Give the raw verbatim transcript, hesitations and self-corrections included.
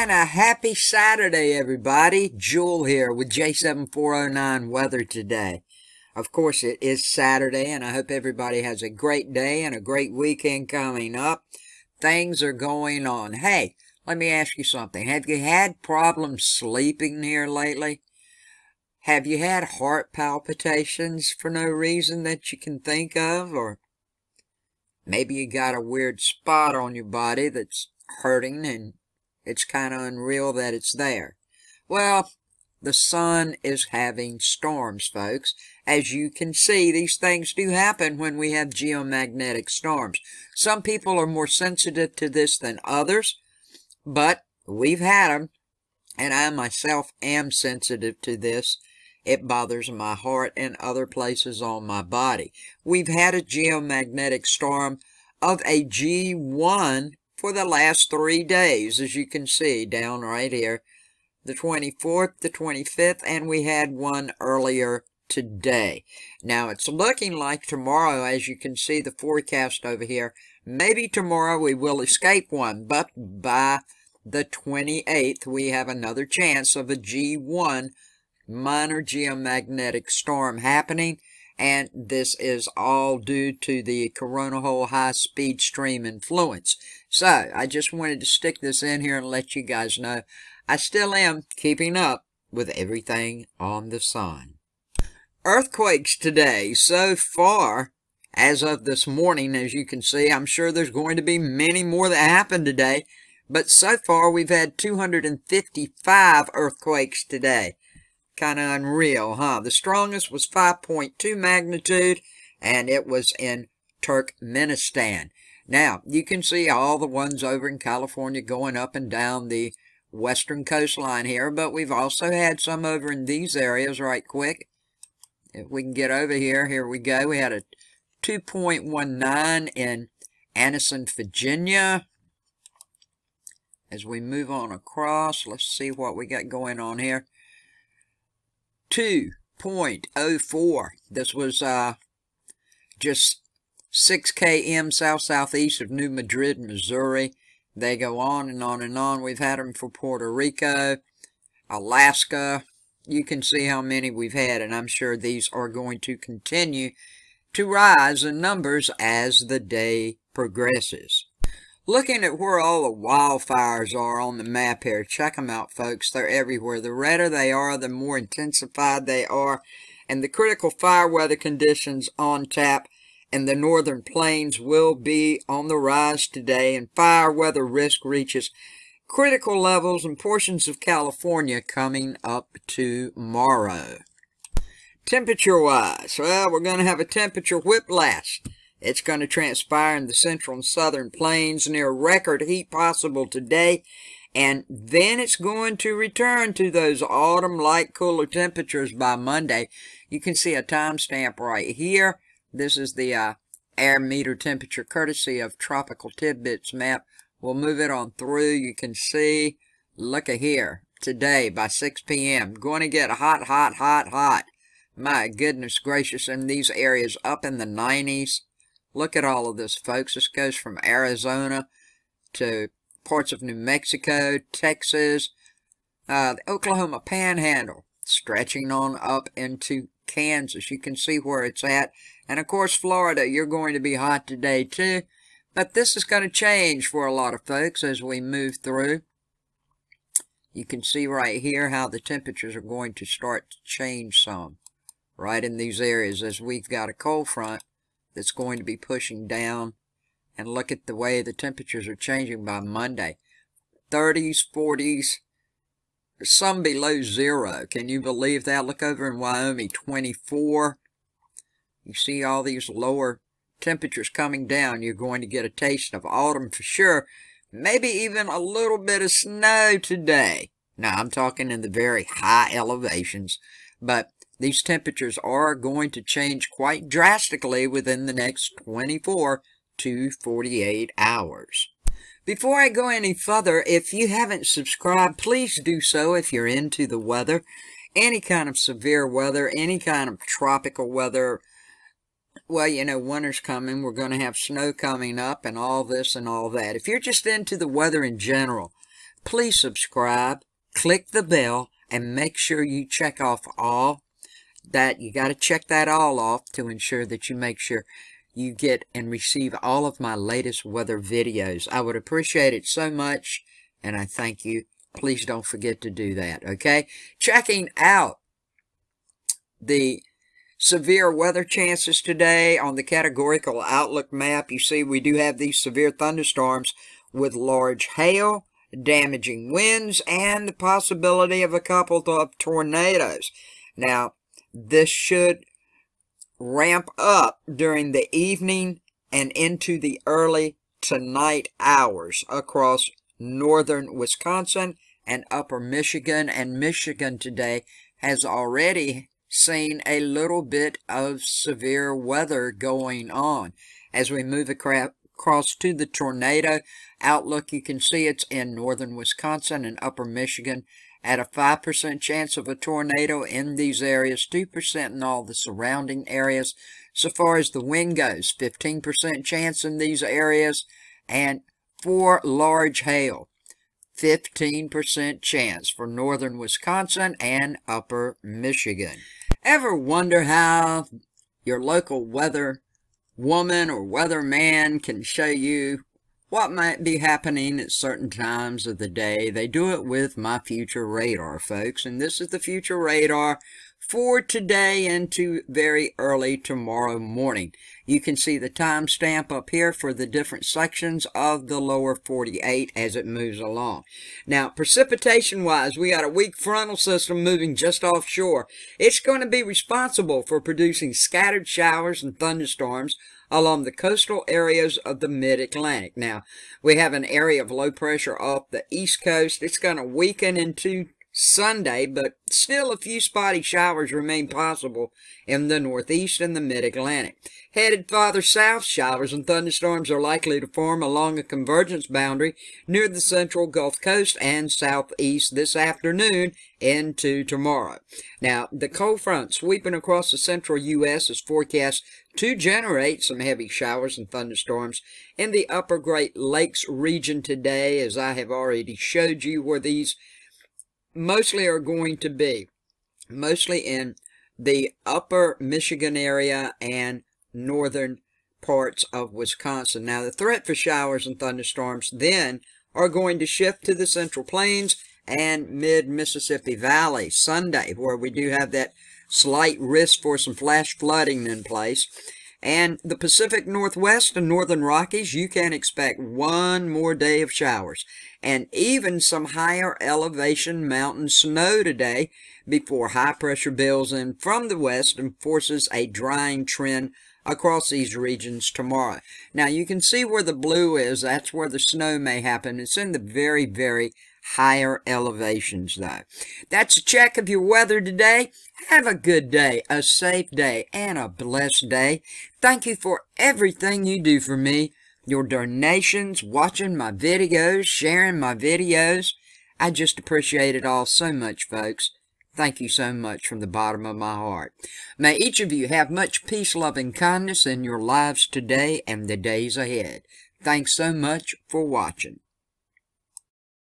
And a happy Saturday, everybody. Jewel here with J seven four oh nine weather today. Of course, it is Saturday, and I hope everybody has a great day and a great weekend coming up. Things are going on. Hey, let me ask you something. Have you had problems sleeping here lately? Have you had heart palpitations for no reason that you can think of? Or maybe you got a weird spot on your body that's hurting and it's kind of unreal that it's there. Well, the sun is having storms, folks. As you can see, these things do happen when we have geomagnetic storms. Some people are more sensitive to this than others, but we've had them, and I myself am sensitive to this. It bothers my heart and other places on my body. We've had a geomagnetic storm of a G one for the last three days, as you can see down right here. The twenty-fourth, the twenty-fifth, and we had one earlier today. Now, it's looking like tomorrow, as you can see the forecast over here, maybe tomorrow we will escape one, but by the twenty-eighth, we have another chance of a G one minor geomagnetic storm happening, and this is all due to the coronal hole high-speed stream influence. So, I just wanted to stick this in here and let you guys know I still am keeping up with everything on the sun. Earthquakes today. So far, as of this morning, as you can see, I'm sure there's going to be many more that happen today, but so far we've had two hundred fifty-five earthquakes today. Kind of unreal, huh? The strongest was five point two magnitude, and it was in Turkmenistan. Now, you can see all the ones over in California going up and down the western coastline here, but we've also had some over in these areas right quick. If we can get over here, here we go. We had a two point one nine in Anniston, Virginia. As we move on across, let's see what we got going on here. two point oh four. This was uh, just six kilometers south-southeast of New Madrid, Missouri. They go on and on and on. We've had them for Puerto Rico, Alaska. You can see how many we've had, and I'm sure these are going to continue to rise in numbers as the day progresses. Looking at where all the wildfires are on the map here, check them out, folks. They're everywhere. The redder they are, the more intensified they are, and the critical fire weather conditions on tap in the northern plains will be on the rise today, and fire weather risk reaches critical levels in portions of California coming up tomorrow. Temperature-wise, well, we're going to have a temperature whiplash. It's going to transpire in the central and southern plains, near record heat possible today, and then it's going to return to those autumn-like cooler temperatures by Monday. You can see a timestamp right here. This is the uh, air meter temperature courtesy of Tropical Tidbits map. We'll move it on through. You can see, look at here, today by six p m Going to get hot, hot, hot, hot. My goodness gracious, in these areas up in the nineties. Look at all of this, folks. This goes from Arizona to parts of New Mexico, Texas, uh, the Oklahoma Panhandle, stretching on up into Kansas. You can see where it's at. And, of course, Florida, you're going to be hot today, too. But this is going to change for a lot of folks as we move through. You can see right here how the temperatures are going to start to change some right in these areas as we've got a cold front that's going to be pushing down. And look at the way the temperatures are changing by Monday. thirties, forties, some below zero. Can you believe that? Look over in Wyoming, twenty-four. You see all these lower temperatures coming down. You're going to get a taste of autumn for sure. Maybe even a little bit of snow today. Now, I'm talking in the very high elevations. But these temperatures are going to change quite drastically within the next twenty-four to forty-eight hours. Before I go any further, if you haven't subscribed, please do so if you're into the weather. Any kind of severe weather, any kind of tropical weather. Well, you know, winter's coming. We're going to have snow coming up and all this and all that. If you're just into the weather in general, please subscribe, click the bell, and make sure you check off all that. You got to check that all off to ensure that you make sure you get and receive all of my latest weather videos. I would appreciate it so much, and I thank you. Please don't forget to do that, okay? Checking out the severe weather chances today on the categorical outlook map. You see we do have these severe thunderstorms with large hail, damaging winds, and the possibility of a couple of tornadoes. Now, this should ramp up during the evening and into the early tonight hours across northern Wisconsin and upper Michigan. And Michigan today has already seen a little bit of severe weather going on. As we move across to the tornado outlook, you can see it's in northern Wisconsin and upper Michigan at a five percent chance of a tornado in these areas, two percent in all the surrounding areas. So far as the wind goes, fifteen percent chance in these areas, and for large hail, fifteen percent chance for northern Wisconsin and upper Michigan. Ever wonder how your local weather woman or weatherman can show you what might be happening at certain times of the day? They do it with my future radar, folks, and this is the future radar for today into very early tomorrow morning. You can see the timestamp up here for the different sections of the lower forty-eight as it moves along. Now, precipitation-wise, we got a weak frontal system moving just offshore. It's going to be responsible for producing scattered showers and thunderstorms along the coastal areas of the mid-Atlantic. Now, we have an area of low pressure off the east coast. It's going to weaken into Sunday, but still a few spotty showers remain possible in the northeast and the mid-Atlantic. Headed farther south, showers and thunderstorms are likely to form along a convergence boundary near the central Gulf Coast and southeast this afternoon into tomorrow. Now, the cold front sweeping across the central U S is forecast to generate some heavy showers and thunderstorms in the upper Great Lakes region today, as I have already showed you where these mostly are going to be. Mostly in the upper Michigan area and northern parts of Wisconsin. Now, the threat for showers and thunderstorms then are going to shift to the Central Plains and mid-Mississippi Valley Sunday, where we do have that slight risk for some flash flooding in place. And the Pacific Northwest and Northern Rockies, you can expect one more day of showers and even some higher elevation mountain snow today before high pressure builds in from the west and forces a drying trend across these regions tomorrow. Now, you can see where the blue is. That's where the snow may happen. It's in the very, very higher elevations, though. That's a check of your weather today. Have a good day, a safe day, and a blessed day. Thank you for everything you do for me. Your donations, watching my videos, sharing my videos. I just appreciate it all so much, folks. Thank you so much from the bottom of my heart. May each of you have much peace, love, and kindness in your lives today and the days ahead. Thanks so much for watching.